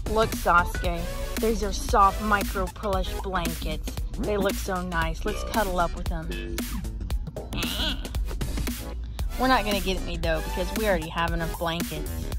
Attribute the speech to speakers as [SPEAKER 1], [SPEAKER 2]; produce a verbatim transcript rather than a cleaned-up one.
[SPEAKER 1] Look, Sasuke, these are soft micro plush blankets. They look so nice. Let's cuddle up with them. We're not gonna get any though because we already have enough blankets.